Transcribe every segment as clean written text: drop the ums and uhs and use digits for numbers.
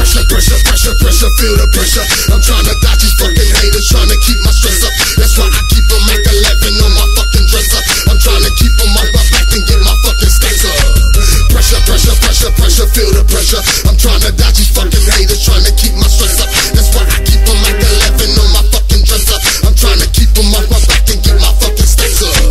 Pressure, pressure, pressure, pressure, feel the pressure. I'm trying to dodge these fucking haters, trying to keep my stress up. That's why I keep a Mac 11 on my fucking dresser. I'm trying to keep them off my back and get my fucking stacks up. Pressure, pressure, pressure, pressure, feel the pressure. I'm trying to dodge these fucking haters, trying to keep my stress up. That's why I keep a Mac 11 on my fucking dresser. I'm trying to keep them off my back and get my fucking stacks up.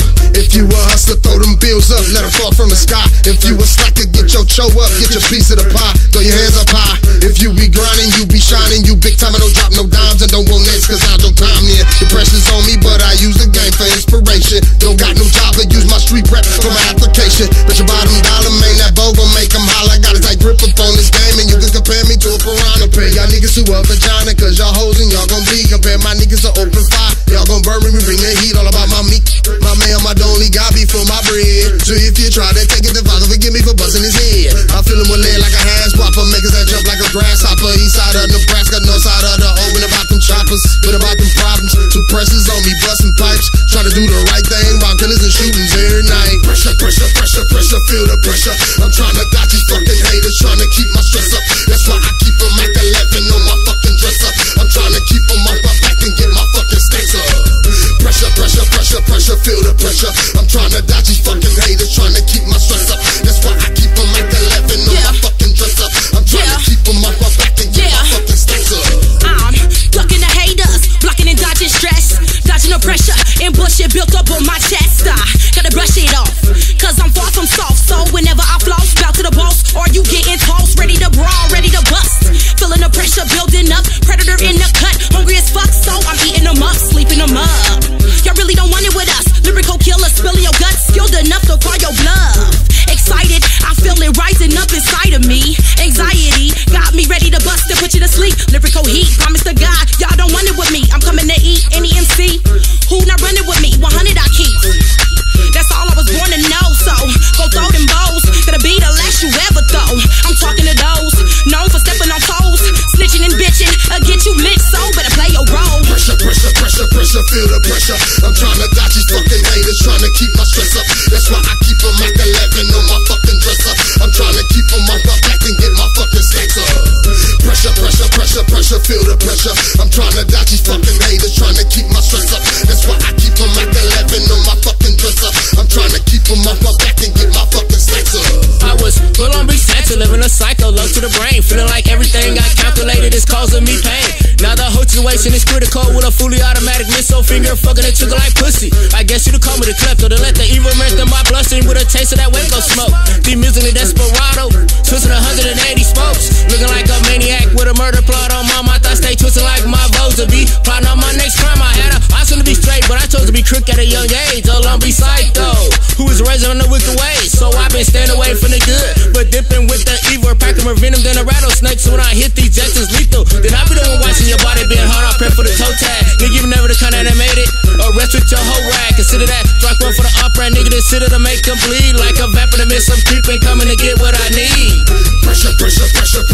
If you a hustler, throw them bills up, let them fall from the sky. If you a slacker, get your cho up, get your piece of the pie. Throw your hands up high. If you be grinding, you be shining, you big time and don't drop no dimes and don't want next, cause I don't time in. The pressure's on me, but I use the game for inspiration. Don't got no job, I use my street rep for my application. Bet your bottom dollar, man, that bow gon' make them holler. Got a tight grip up on this game, and you can compare me to a piranha. Pay y'all niggas who a vagina, cause y'all hoes and y'all gon' bleed. Compare my niggas to open fire, y'all gon' burn me, bring the heat. All about my meat, my man, my only got me for my bread. So if you try to take it, the father forgive me for busting his head. I feel him with lead like a hash whopper, makers that jump like a grasshopper. East side of Nebraska, north side of the open about them choppers, but about them problems. Two presses on me, busting pipes, try to do the right thing, round killers and shootings every night. Pressure, pressure, pressure, pressure, feel the pressure. I'm trying to dodge these fucking haters, trying to keep my stress up. That's why I keep a Mac 11 on my fucking dresser. I'm trying to keep them off my back and get my fucking stacks up. Pressure, pressure, pressure, pressure, feel the pressure. I'm trying to dodge these fucking haters, trying to keep my stress up. That's why I keep a Mac 11 on my fucking dresser. I'm trying to keep them off my back and get my fucking stacks up. I'm ducking the haters, blocking and dodging stress, dodging the pressure and bullshit built up on my chest. I gotta brush it off, cause I'm far from soft. So whenever I floss, bout to the boss, or you getting tossed, ready to brawl, ready to bust. Feeling the pressure building up, predator in the cut, hungry as fuck, so I'm eating them up, sleeping them up. Y'all really don't want it with us, lyrical killer, spilling your guts, skilled enough to call your bluff. Excited, I feel it rising up inside of me. Anxiety got me ready to bust and put you to sleep. Lyrical heat, promise to God, y'all don't want it with me. I'm coming to eat any MC who not running with me. 100 I keep. That's all I was born to know. So go throw them bows, gonna be the last you ever throw. I'm talking to those known for stepping on toes, snitching and bitching, get you lit. So better play your role. Pressure, pressure, pressure, pressure, feel the pressure. I'm trying to dodge these fucking haters, trying to keep my stress up. That's why I keep a Mac 11 on my fucking dresser. I'm trying to keep them off my back and get my fucking stacks up. Pressure, pressure, pressure, pressure, feel the pressure. I'm trying to dodge these fucking haters, trying to keep my stress up. That's why I keep a Mac 11 on my fucking dresser. I'm trying to keep them off my back and get my fucking stacks up. I was full on Center, living a cycle, love to the brain, feeling like everything I calculated is causing me pain. Now the whole situation is critical with a fully automatic missile finger fucking a trigger like pussy. I guess you could call me the klepto, to let the evil melt in my bloodstream with a taste of that Waco smoke. The music the desperado, twisting 180 spokes, looking like a maniac with a murder plot on my mind. I stay twisting like my vows to be plotting on my next crime. I had a option to be straight, but I chose to be crook at a young age. A lumpy psycho who was raised on the wicked ways, so I've been staying away from the good, but dipping with the evil, packing more venom than a rattlesnake. So when I hit these jets, it's lethal. Then I be the one watching your body being hard. I prep for the toe tag. Nigga, you never the kind that made it. Arrest with your whole rag. Consider that. Strike one for the opera. Nigga, consider to make them bleed like a vampire to miss some creeping, coming to get what I need. Pressure, pressure, pressure,